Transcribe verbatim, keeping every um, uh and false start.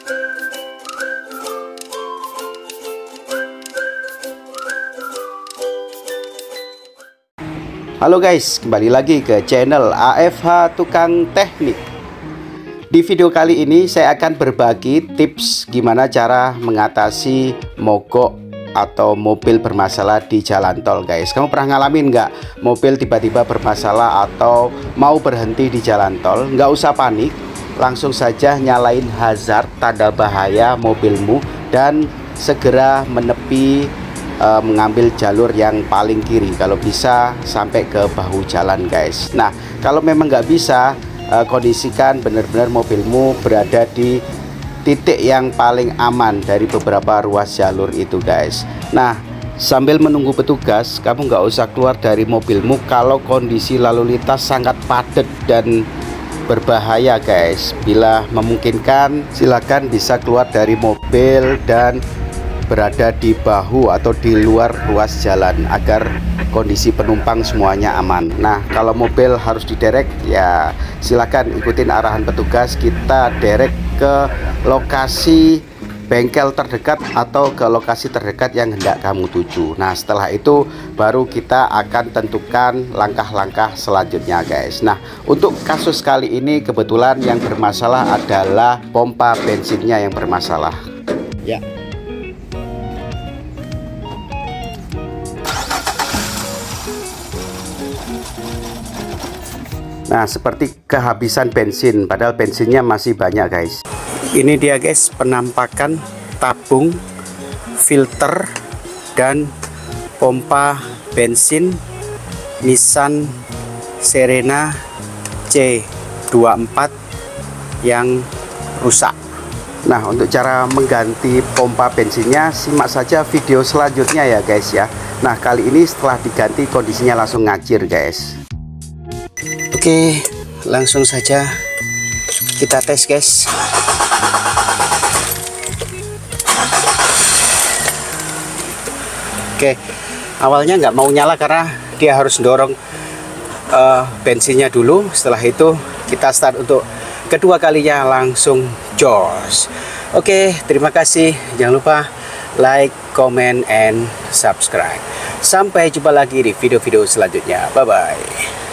Halo guys, kembali lagi ke channel A F H Tukang Teknik. Di video kali ini saya akan berbagi tips gimana cara mengatasi mogok atau mobil bermasalah di jalan tol guys. Kamu pernah ngalamin nggak mobil tiba-tiba bermasalah atau mau berhenti di jalan tol? Nggak usah panik, langsung saja nyalain hazard tanda bahaya mobilmu dan segera menepi, Uh, mengambil jalur yang paling kiri, kalau bisa sampai ke bahu jalan guys. Nah, kalau memang nggak bisa, uh, kondisikan benar-benar mobilmu berada di titik yang paling aman dari beberapa ruas jalur itu guys. Nah, sambil menunggu petugas, kamu nggak usah keluar dari mobilmu kalau kondisi lalu lintas sangat padat dan berbahaya guys. Bila memungkinkan, silakan bisa keluar dari mobil dan berada di bahu atau di luar ruas jalan agar kondisi penumpang semuanya aman. Nah, kalau mobil harus diderek, ya silakan ikutin arahan petugas. Kita derek ke lokasi bengkel terdekat atau ke lokasi terdekat yang hendak kamu tuju. Nah, setelah itu baru kita akan tentukan langkah-langkah selanjutnya guys. Nah, untuk kasus kali ini kebetulan yang bermasalah adalah pompa bensinnya yang bermasalah ya. Nah, seperti kehabisan bensin, padahal bensinnya masih banyak guys. Ini dia guys, penampakan tabung, filter, dan pompa bensin Nissan Serena C dua puluh empat yang rusak. Nah, untuk cara mengganti pompa bensinnya, simak saja video selanjutnya ya guys ya. Nah, kali ini setelah diganti kondisinya langsung ngacir guys. Oke, langsung saja kita tes guys. Oke, awalnya nggak mau nyala karena dia harus dorong uh, bensinnya dulu. Setelah itu kita start untuk kedua kalinya langsung jos. Oke, terima kasih. Jangan lupa like, comment, and subscribe. Sampai jumpa lagi di video-video selanjutnya. Bye bye.